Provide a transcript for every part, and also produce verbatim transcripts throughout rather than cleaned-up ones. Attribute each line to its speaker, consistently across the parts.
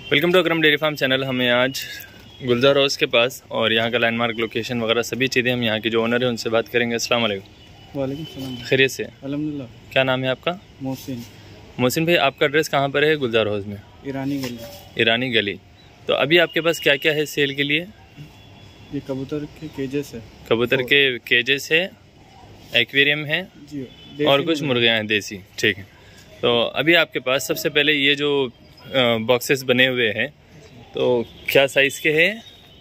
Speaker 1: Welcome to Akram dairy farm channel. हमें आज गुलजार house के पास और यहाँ का लैंडमार्क लोकेशन वगैरह सभी चीज़ें हम यहाँ के जो ओनर है उनसे बात करेंगे। अस्सलाम वालेकुम।
Speaker 2: वालेकुम सलाम।
Speaker 1: खैरियत से?
Speaker 2: अल्हम्दुलिल्लाह।
Speaker 1: क्या नाम है आपका?
Speaker 2: मोहसिन।
Speaker 1: मोहसिन भाई, आपका एड्रेस कहाँ पर है गुलजार हाउस में?
Speaker 2: ईरानी गली।
Speaker 1: ईरानी गली। तो अभी आपके पास क्या क्या है सेल के लिए?
Speaker 2: ये कबूतर के केजेस है।
Speaker 1: कबूतर के केजेस है, एक्वेरियम है
Speaker 2: जी,
Speaker 1: और कुछ मुर्गियाँ हैं देसी। ठीक है, तो अभी आपके पास सबसे पहले ये जो बॉक्सेस बने हुए हैं तो क्या साइज़ के हैं?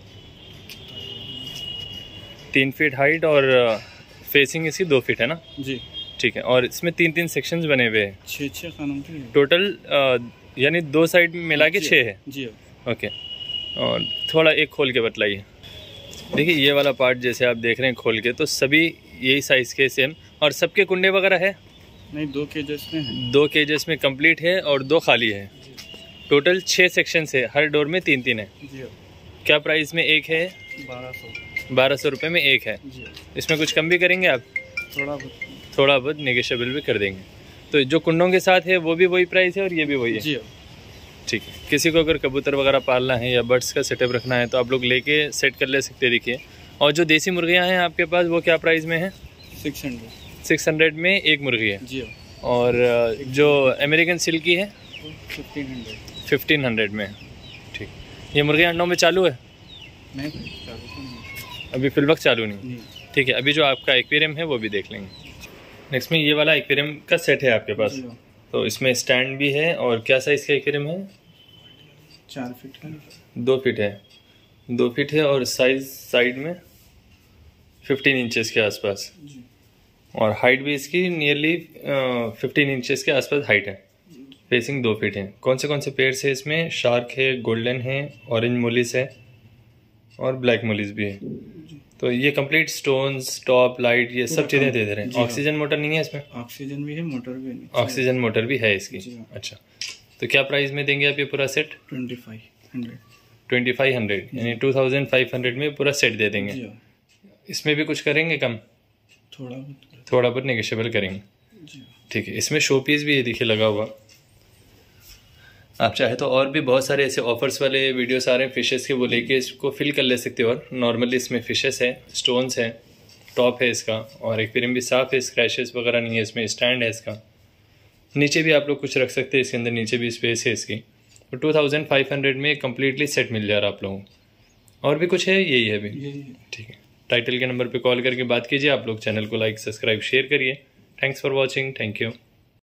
Speaker 1: तीन फीट हाइट और फेसिंग इसकी दो फीट है ना
Speaker 2: जी?
Speaker 1: ठीक है। और इसमें तीन तीन सेक्शंस बने हुए हैं,
Speaker 2: छः छः खानों के
Speaker 1: टोटल, यानी दो साइड में मिला के छः है।
Speaker 2: जी
Speaker 1: ओके। और थोड़ा एक खोल के बतलाइए। देखिए ये वाला पार्ट जैसे आप देख रहे हैं खोल के, तो सभी यही साइज़ के सेम। और सबके कुंडे वगैरह है?
Speaker 2: नहीं, दो केजेस में है।
Speaker 1: दो केजेस में कंप्लीट है और दो खाली है। टोटल छः सेक्शन है, हर डोर में तीन तीन है।
Speaker 2: जी।
Speaker 1: क्या प्राइस में एक है?
Speaker 2: बारह सौ।
Speaker 1: बारह सौ रुपये में एक है
Speaker 2: जी।
Speaker 1: इसमें कुछ कम भी करेंगे आप?
Speaker 2: थोड़ा बहुत
Speaker 1: थोड़ा बहुत नेगोशिएबल भी कर देंगे। तो जो कुंडों के साथ है वो भी वही प्राइस है और ये भी वही है?
Speaker 2: जी।
Speaker 1: ठीक है। किसी को अगर कबूतर वगैरह पालना है या बर्ड्स का सेटअप रखना है तो आप लोग लेके सेट कर ले सकते हैं। देखिए, और जो देसी मुर्गियाँ हैं आपके पास वो क्या प्राइस में है?
Speaker 2: Six hundred.
Speaker 1: सिक्स हंड्रेड में एक मुर्गी है।
Speaker 2: जी।
Speaker 1: और जो अमेरिकन सिल्की है
Speaker 2: फिफ्टीन हंड्रेड।
Speaker 1: फिफ्टीन हंड्रेड में। ठीक। ये मुर्गियाँ अंडों में चालू है?
Speaker 2: नहीं, चालू
Speaker 1: अभी फिल वक्त चालू नहीं। ठीक है, अभी जो आपका एक्वेरियम है वो भी देख लेंगे। नेक्स्ट में ये वाला एक्वेरियम का सेट है आपके पास, तो इसमें स्टैंड भी है। और क्या साइज़ का एक्वेरियम है?
Speaker 2: चार फीट का।
Speaker 1: दो फीट है। दो फीट है और साइज साइड में फिफ्टीन इंचेस के आसपास। और हाइट भी इसकी नियरली फिफ्टीन इंचेस के आसपास हाइट है। फेसिंग दो फीट है। कौन से कौन से पेयर्स है इसमें? शार्क है, गोल्डन है, ऑरेंज मोलिस है और ब्लैक मोलिस भी है। तो ये कंप्लीट स्टोन्स, टॉप, लाइट, ये सब चीज़ें दे दे रहे हैं। ऑक्सीजन मोटर नहीं है इसमें?
Speaker 2: ऑक्सीजन भी है, मोटर भी है।
Speaker 1: ऑक्सीजन मोटर भी है इसकी। अच्छा, तो क्या प्राइस में देंगे आप ये पूरा set?
Speaker 2: Twenty five hundred.
Speaker 1: Twenty five hundred यानी टू थाउजेंड फाइव हंड्रेड में पूरा सेट दे देंगे। इसमें भी कुछ करेंगे कम?
Speaker 2: थोड़ा बहुत
Speaker 1: थोड़ा बहुत नेगोशिएबल करेंगे। ठीक है। इसमें शो पीस भी ये देखिए लगा हुआ। आप चाहे तो और भी बहुत सारे ऐसे ऑफर्स वाले वीडियोस आ रहे हैं फिशेस के, वो लेके इसको फिल कर ले सकते हो। और नॉर्मली इसमें फिशेस है, स्टोन्स है, टॉप है इसका, और एक्वेरियम भी साफ है, स्क्रैचेस वगैरह नहीं है इसमें। स्टैंड है इसका, नीचे भी आप लोग कुछ रख सकते हैं इसके अंदर, नीचे भी स्पेस है इसकी। तो टू थाउजेंड फाइव हंड्रेड में कम्प्लीटली सेट मिल जा रहा है आप लोगों को। और भी कुछ है? यही है अभी? ठीक है। टाइटल के नंबर पे कॉल करके बात कीजिए। आप लोग चैनल को लाइक, सब्सक्राइब, शेयर करिए। Thanks for watching. Thank you.